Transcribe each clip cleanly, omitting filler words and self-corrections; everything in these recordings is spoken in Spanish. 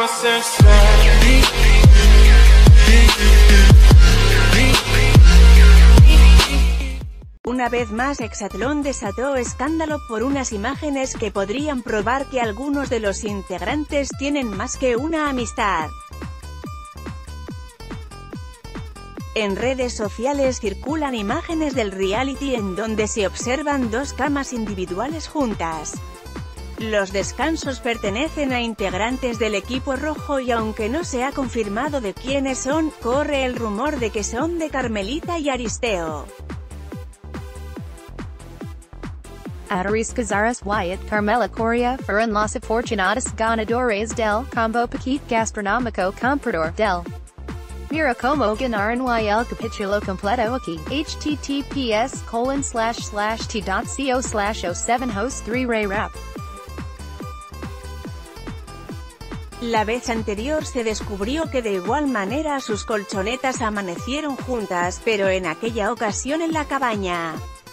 Una vez más Exatlón desató escándalo por unas imágenes que podrían probar que algunos de los integrantes tienen más que una amistad. En redes sociales circulan imágenes del reality en donde se observan dos camas individuales juntas. Los descansos pertenecen a integrantes del equipo rojo y aunque no se ha confirmado de quiénes son, corre el rumor de que son de Carmelita y Aristeo. Adoris Cazares Wyatt Carmela Coria fueron las afortunadas ganadoras del combo paquete gastronómico comprador del. Mira cómo ganaron y el capítulo completo aquí. https://t.co/07host3rayrap. La vez anterior se descubrió que de igual manera sus colchonetas amanecieron juntas, pero en aquella ocasión en la cabaña.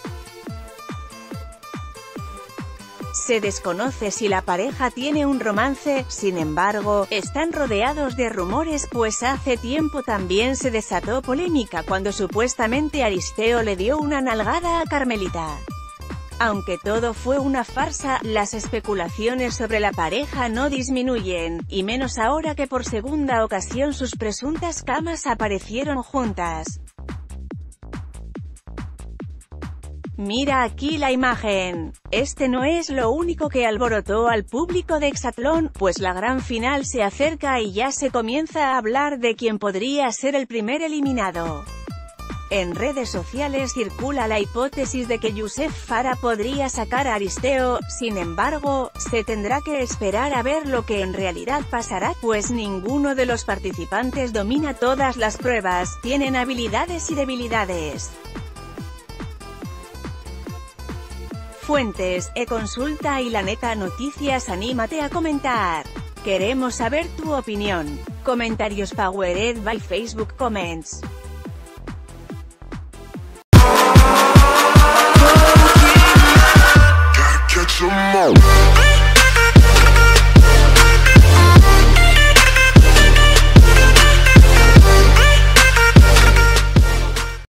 Se desconoce si la pareja tiene un romance, sin embargo, están rodeados de rumores pues hace tiempo también se desató polémica cuando supuestamente Aristeo le dio una nalgada a Carmelita. Aunque todo fue una farsa, las especulaciones sobre la pareja no disminuyen, y menos ahora que por segunda ocasión sus presuntas camas aparecieron juntas. Mira aquí la imagen. Este no es lo único que alborotó al público de Exatlón, pues la gran final se acerca y ya se comienza a hablar de quién podría ser el primer eliminado. En redes sociales circula la hipótesis de que Yousef Farah podría sacar a Aristeo, sin embargo, se tendrá que esperar a ver lo que en realidad pasará, pues ninguno de los participantes domina todas las pruebas, tienen habilidades y debilidades. Fuentes, eConsulta y La Neta Noticias. Anímate a comentar. Queremos saber tu opinión. Comentarios powered by Facebook Comments. Catch 'em all.